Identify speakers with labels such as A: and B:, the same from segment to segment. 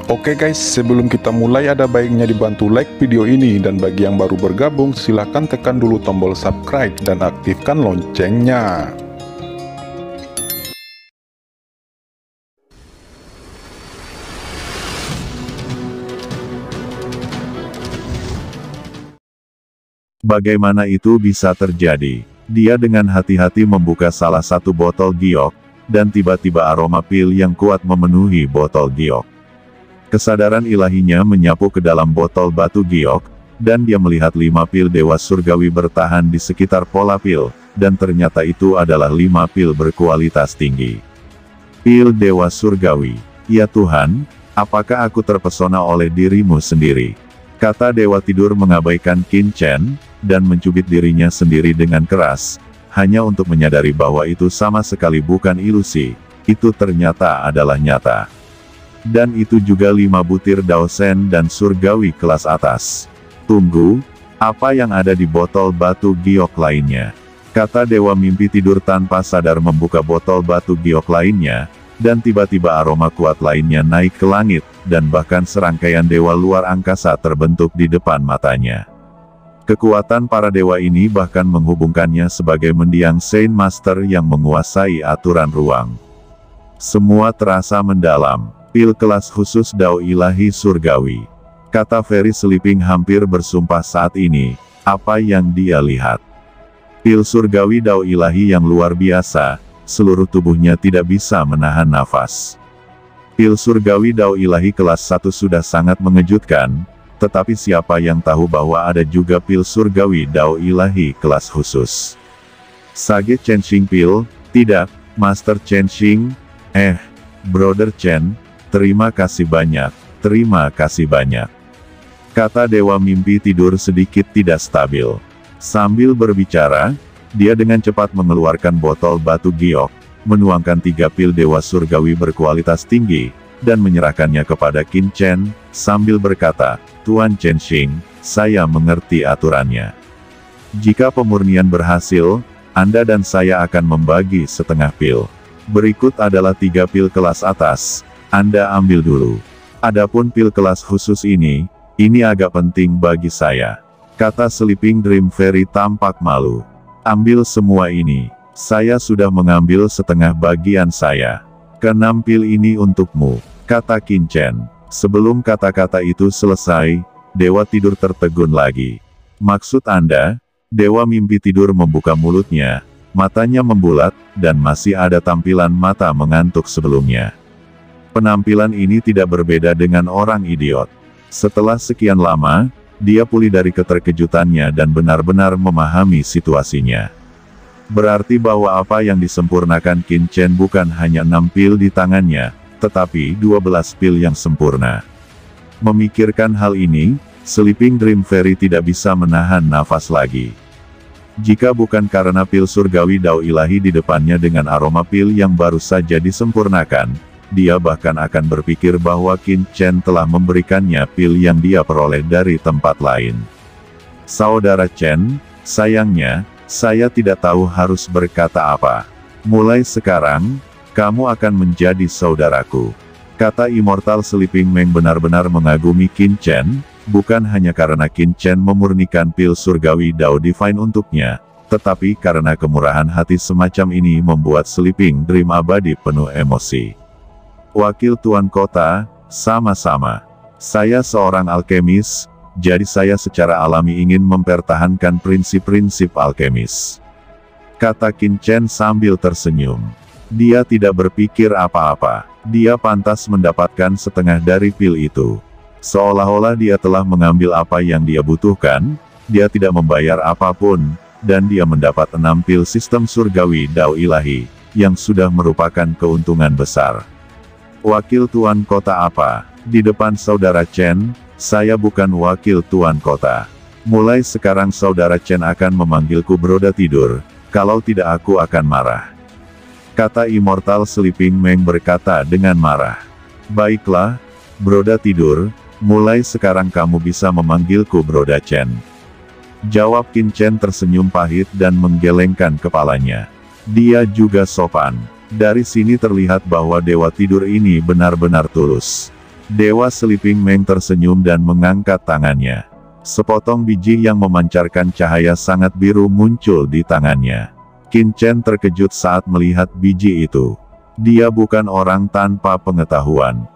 A: Oke guys, sebelum kita mulai ada baiknya dibantu like video ini, dan bagi yang baru bergabung silahkan tekan dulu tombol subscribe dan aktifkan loncengnya.
B: Bagaimana itu bisa terjadi? Dia dengan hati-hati membuka salah satu botol giok, dan tiba-tiba aroma pil yang kuat memenuhi botol giok. Kesadaran ilahinya menyapu ke dalam botol batu giok, dan dia melihat 5 pil dewa surgawi bertahan di sekitar pola pil, dan ternyata itu adalah 5 pil berkualitas tinggi. Pil dewa surgawi. Ya Tuhan, apakah aku terpesona oleh dirimu sendiri? Kata dewa tidur mengabaikan Qin Chen, dan mencubit dirinya sendiri dengan keras, hanya untuk menyadari bahwa itu sama sekali bukan ilusi, itu ternyata adalah nyata. Dan itu juga 5 butir daosen dan surgawi kelas atas. Tunggu, apa yang ada di botol batu giok lainnya? Kata dewa mimpi tidur tanpa sadar membuka botol batu giok lainnya, dan tiba-tiba aroma kuat lainnya naik ke langit, dan bahkan serangkaian dewa luar angkasa terbentuk di depan matanya. Kekuatan para dewa ini bahkan menghubungkannya sebagai mendiang Saint Master yang menguasai aturan ruang. Semua terasa mendalam. Pil kelas khusus Dao Ilahi Surgawi. Kata Ferry Sleeping hampir bersumpah saat ini, apa yang dia lihat. Pil surgawi Dao Ilahi yang luar biasa, seluruh tubuhnya tidak bisa menahan nafas. Pil surgawi Dao Ilahi kelas 1 sudah sangat mengejutkan, tetapi siapa yang tahu bahwa ada juga pil surgawi Dao Ilahi kelas khusus. Sage Chenxing Pil, tidak, Master Chenxing, Brother Chen, terima kasih banyak, terima kasih banyak. Kata dewa mimpi tidur sedikit tidak stabil. Sambil berbicara, dia dengan cepat mengeluarkan botol batu giok, menuangkan 3 pil dewa surgawi berkualitas tinggi, dan menyerahkannya kepada Qin Chen, sambil berkata, Tuan Chenxing, saya mengerti aturannya. Jika pemurnian berhasil, Anda dan saya akan membagi setengah pil. Berikut adalah 3 pil kelas atas. Anda ambil dulu. Adapun pil kelas khusus ini agak penting bagi saya. Kata Sleeping Dream Fairy tampak malu. Ambil semua ini. Saya sudah mengambil setengah bagian saya. Ke-6 pil ini untukmu, kata Qin Chen. Sebelum kata-kata itu selesai, dewa tidur tertegun lagi. Maksud Anda? Dewa mimpi tidur membuka mulutnya, matanya membulat, dan masih ada tampilan mata mengantuk sebelumnya. Penampilan ini tidak berbeda dengan orang idiot. Setelah sekian lama, dia pulih dari keterkejutannya dan benar-benar memahami situasinya. Berarti bahwa apa yang disempurnakan Qin Chen bukan hanya 6 pil di tangannya, tetapi 12 pil yang sempurna. Memikirkan hal ini, Sleeping Dream Fairy tidak bisa menahan nafas lagi. Jika bukan karena pil surgawi Dao Ilahi di depannya dengan aroma pil yang baru saja disempurnakan, dia bahkan akan berpikir bahwa Qin Chen telah memberikannya pil yang dia peroleh dari tempat lain. Saudara Chen, sayangnya, saya tidak tahu harus berkata apa. Mulai sekarang, kamu akan menjadi saudaraku. Kata Immortal Sleeping Meng benar-benar mengagumi Qin Chen, bukan hanya karena Qin Chen memurnikan pil surgawi Dao Divine untuknya, tetapi karena kemurahan hati semacam ini membuat Sleeping Dream abadi penuh emosi. Wakil Tuan Kota, sama-sama. Saya seorang alkemis, jadi saya secara alami ingin mempertahankan prinsip-prinsip alkemis. Kata Qin Chen sambil tersenyum. Dia tidak berpikir apa-apa. Dia pantas mendapatkan setengah dari pil itu. Seolah-olah dia telah mengambil apa yang dia butuhkan, dia tidak membayar apapun, dan dia mendapat 6 pil sistem surgawi Dao Ilahi, yang sudah merupakan keuntungan besar. Wakil Tuan Kota apa? Di depan Saudara Chen, saya bukan wakil Tuan Kota. Mulai sekarang Saudara Chen akan memanggilku Broda Tidur, kalau tidak aku akan marah. Kata Immortal Sleeping Meng berkata dengan marah. Baiklah, Broda Tidur, mulai sekarang kamu bisa memanggilku Broda Chen. Jawab Qin Chen tersenyum pahit dan menggelengkan kepalanya. Dia juga sopan. Dari sini terlihat bahwa Dewa Tidur ini benar-benar tulus. Dewa Sleeping Meng tersenyum dan mengangkat tangannya. Sepotong biji yang memancarkan cahaya sangat biru muncul di tangannya. Qin Chen terkejut saat melihat biji itu. Dia bukan orang tanpa pengetahuan.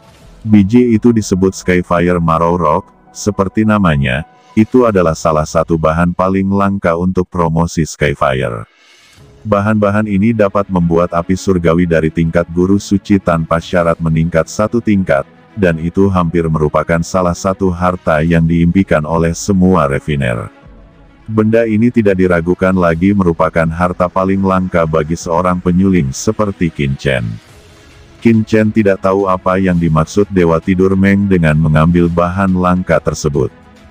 B: Biji itu disebut Skyfire Marrow Rock, seperti namanya, itu adalah salah satu bahan paling langka untuk promosi Skyfire. Bahan-bahan ini dapat membuat api surgawi dari tingkat guru suci tanpa syarat meningkat satu tingkat, dan itu hampir merupakan salah satu harta yang diimpikan oleh semua refiner. Benda ini tidak diragukan lagi merupakan harta paling langka bagi seorang penyuling seperti Qin Chen. Qin Chen tidak tahu apa yang dimaksud Dewa Tidur Meng dengan mengambil bahan langka tersebut.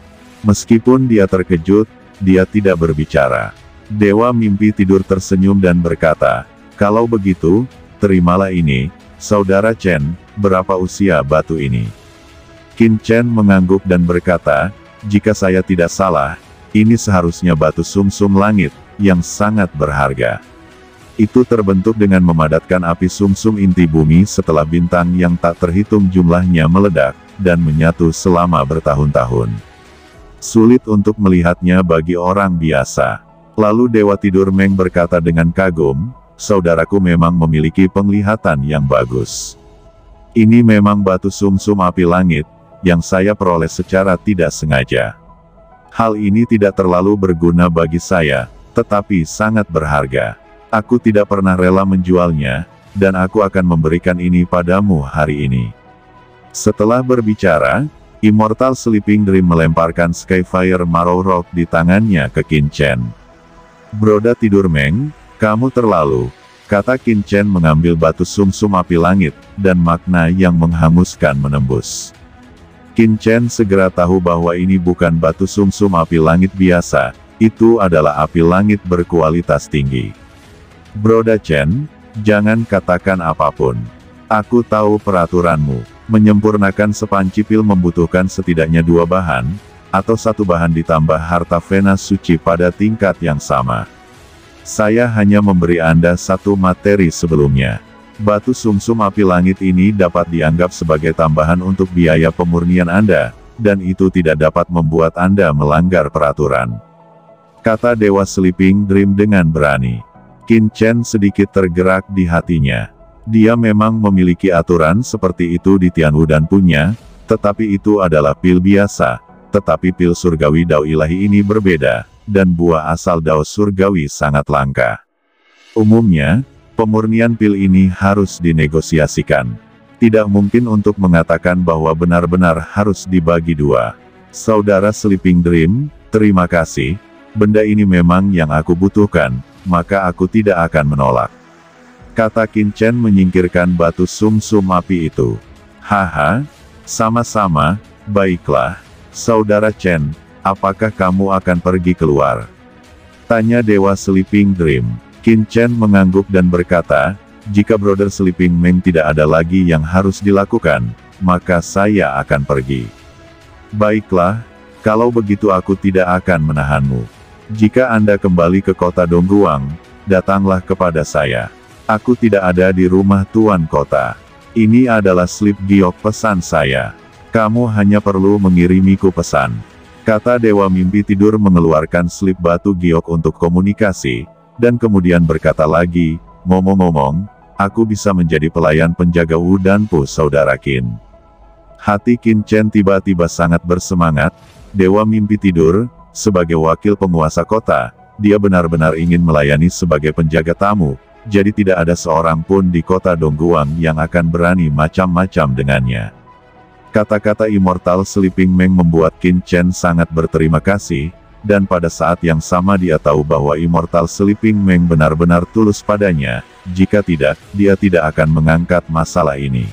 B: Meskipun dia terkejut, dia tidak berbicara. Dewa Mimpi Tidur tersenyum dan berkata, "Kalau begitu, terimalah ini, Saudara Chen, berapa usia batu ini?" Qin Chen mengangguk dan berkata, "Jika saya tidak salah, ini seharusnya batu sumsum langit, yang sangat berharga. Itu terbentuk dengan memadatkan api sumsum inti bumi setelah bintang yang tak terhitung jumlahnya meledak, dan menyatu selama bertahun-tahun. Sulit untuk melihatnya bagi orang biasa." Lalu Dewa Tidur Meng berkata dengan kagum, "Saudaraku memang memiliki penglihatan yang bagus. Ini memang batu sumsum api langit, yang saya peroleh secara tidak sengaja. Hal ini tidak terlalu berguna bagi saya, tetapi sangat berharga. Aku tidak pernah rela menjualnya, dan aku akan memberikan ini padamu hari ini." Setelah berbicara, Immortal Sleeping Dream melemparkan Skyfire Marrow Rock di tangannya ke Qin Chen. "Broda Tidur Meng, kamu terlalu," kata Qin Chen mengambil batu sumsum api langit, dan makna yang menghanguskan menembus. Qin Chen segera tahu bahwa ini bukan batu sumsum api langit biasa, itu adalah api langit berkualitas tinggi. "Broda Chen, jangan katakan apapun. Aku tahu peraturanmu. Menyempurnakan sepanci pil membutuhkan setidaknya 2 bahan, atau 1 bahan ditambah harta Vena suci pada tingkat yang sama. Saya hanya memberi Anda 1 materi sebelumnya. Batu sumsum api langit ini dapat dianggap sebagai tambahan untuk biaya pemurnian Anda, dan itu tidak dapat membuat Anda melanggar peraturan," kata Dewa Sleeping Dream dengan berani. Qin Chen sedikit tergerak di hatinya. Dia memang memiliki aturan seperti itu di Tianwu dan punya, tetapi itu adalah pil biasa, tetapi pil surgawi Dao ilahi ini berbeda, dan buah asal Dao surgawi sangat langka. Umumnya, pemurnian pil ini harus dinegosiasikan. Tidak mungkin untuk mengatakan bahwa benar-benar harus dibagi 2. "Saudara Sleeping Dream, terima kasih. Benda ini memang yang aku butuhkan, maka aku tidak akan menolak," kata Qin Chen menyingkirkan batu sumsum api itu. "Haha, sama-sama, baiklah. Saudara Chen, apakah kamu akan pergi keluar?" tanya Dewa Sleeping Dream. Qin Chen mengangguk dan berkata, "Jika Brother Sleeping Meng tidak ada lagi yang harus dilakukan, maka saya akan pergi." "Baiklah, kalau begitu aku tidak akan menahanmu. Jika Anda kembali ke kota Dongguang, datanglah kepada saya. Aku tidak ada di rumah Tuan Kota. Ini adalah slip giok pesan saya. Kamu hanya perlu mengirimiku pesan," kata Dewa Mimpi Tidur mengeluarkan slip batu giok untuk komunikasi, dan kemudian berkata lagi, "Ngomong-ngomong, aku bisa menjadi pelayan penjaga Wu Danpu Saudara Qin." Hati Qin Chen tiba-tiba sangat bersemangat. Dewa Mimpi Tidur, sebagai wakil penguasa kota, dia benar-benar ingin melayani sebagai penjaga tamu, jadi tidak ada seorang pun di kota Dongguang yang akan berani macam-macam dengannya. Kata-kata Immortal Sleeping Meng membuat Qin Chen sangat berterima kasih, dan pada saat yang sama dia tahu bahwa Immortal Sleeping Meng benar-benar tulus padanya, jika tidak, dia tidak akan mengangkat masalah ini.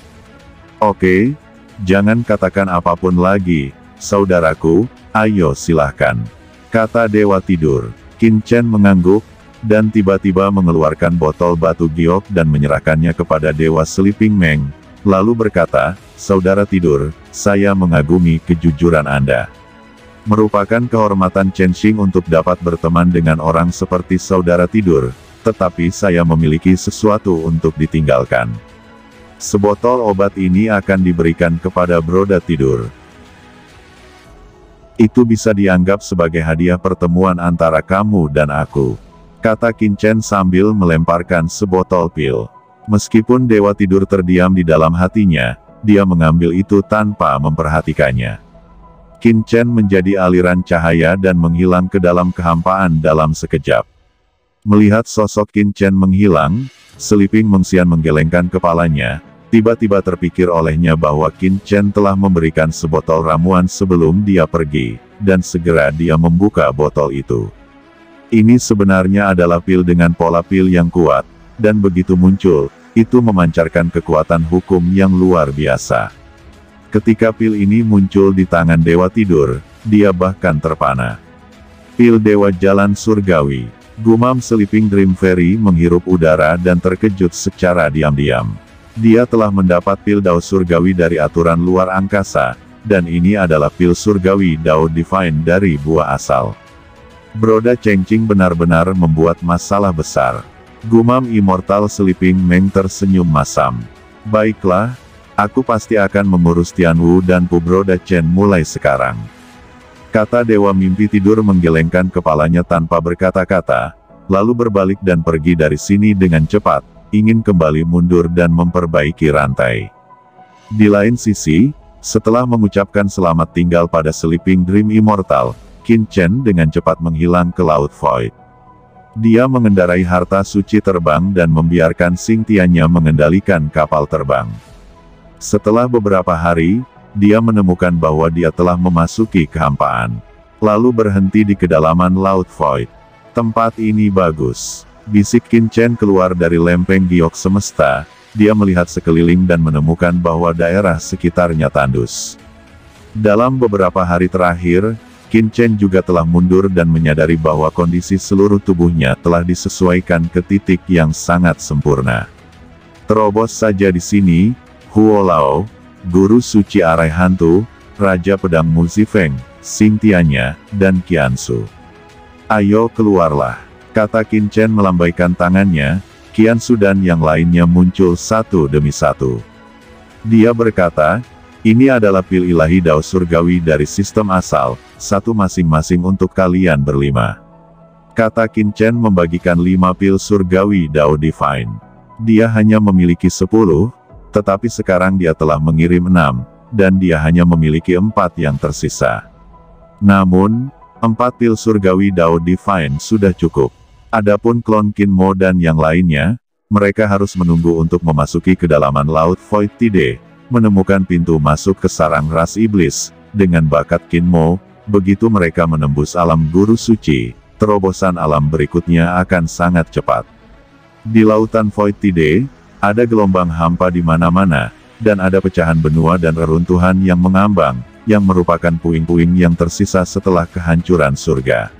B: "Oke, jangan katakan apapun lagi, saudaraku, ayo silahkan," kata Dewa Tidur. Qin Chen mengangguk, dan tiba-tiba mengeluarkan botol batu giok dan menyerahkannya kepada Dewa Sleeping Meng, lalu berkata, "Saudara Tidur, saya mengagumi kejujuran Anda. Merupakan kehormatan Chen Xing untuk dapat berteman dengan orang seperti Saudara Tidur, tetapi saya memiliki sesuatu untuk ditinggalkan." Sebotol obat ini akan diberikan kepada Broda tidur. Itu bisa dianggap sebagai hadiah pertemuan antara kamu dan aku, kata Qin Chen sambil melemparkan sebotol pil. Meskipun Dewa Tidur terdiam di dalam hatinya, dia mengambil itu tanpa memperhatikannya. Qin Chen menjadi aliran cahaya dan menghilang ke dalam kehampaan dalam sekejap. Melihat sosok Qin Chen menghilang, Seliping Mengxian menggelengkan kepalanya. Tiba-tiba terpikir olehnya bahwa Qin Chen telah memberikan sebotol ramuan sebelum dia pergi, dan segera dia membuka botol itu. Ini sebenarnya adalah pil dengan pola pil yang kuat, dan begitu muncul, itu memancarkan kekuatan hukum yang luar biasa. Ketika pil ini muncul di tangan Dewa Tidur, dia bahkan terpana. Pil Dewa Jalan Surgawi, gumam Sleeping Dream Fairy menghirup udara dan terkejut secara diam-diam. Dia telah mendapat pil Dao Surgawi dari aturan luar angkasa, dan ini adalah pil Surgawi Dao Divine dari buah asal. Broda Chengqing benar-benar membuat masalah besar. Gumam Immortal Sleeping Meng tersenyum masam. Baiklah, aku pasti akan mengurus Tianwu dan Pu Broda Chen mulai sekarang, kata Dewa Mimpi Tidur menggelengkan kepalanya tanpa berkata-kata, lalu berbalik dan pergi dari sini dengan cepat, ingin kembali mundur dan memperbaiki rantai. Di lain sisi, setelah mengucapkan selamat tinggal pada Sleeping Dream Immortal, Qin Chen dengan cepat menghilang ke Laut Void. Dia mengendarai harta suci terbang dan membiarkan Xing Tiannya mengendalikan kapal terbang. Setelah beberapa hari, dia menemukan bahwa dia telah memasuki kehampaan. Lalu berhenti di kedalaman Laut Void. Tempat ini bagus, bisik Qin Chen keluar dari lempeng giok semesta. Dia melihat sekeliling dan menemukan bahwa daerah sekitarnya tandus. Dalam beberapa hari terakhir, Qin Chen juga telah mundur dan menyadari bahwa kondisi seluruh tubuhnya telah disesuaikan ke titik yang sangat sempurna. Terobos saja di sini, Huo Lao, Guru Suci Arai Hantu, Raja Pedang Mu Zifeng, Xing Tiannya, dan Qiansu. Ayo keluarlah, kata Qin Chen melambaikan tangannya. Qiansu dan yang lainnya muncul satu demi satu. Dia berkata, ini adalah pil ilahi Dao Surgawi dari sistem asal, satu masing-masing untuk kalian berlima. Kata Qin Chen membagikan 5 pil Surgawi Dao Divine. Dia hanya memiliki 10, tetapi sekarang dia telah mengirim 6, dan dia hanya memiliki 4 yang tersisa. Namun, 4 pil Surgawi Dao Divine sudah cukup. Adapun klon Qin Mo dan yang lainnya, mereka harus menunggu untuk memasuki kedalaman Laut Void Tide, menemukan pintu masuk ke sarang ras iblis. Dengan bakat Qin Mo, begitu mereka menembus alam Guru Suci, terobosan alam berikutnya akan sangat cepat. Di lautan Void Tide, ada gelombang hampa di mana-mana, dan ada pecahan benua dan reruntuhan yang mengambang, yang merupakan puing-puing yang tersisa setelah kehancuran surga.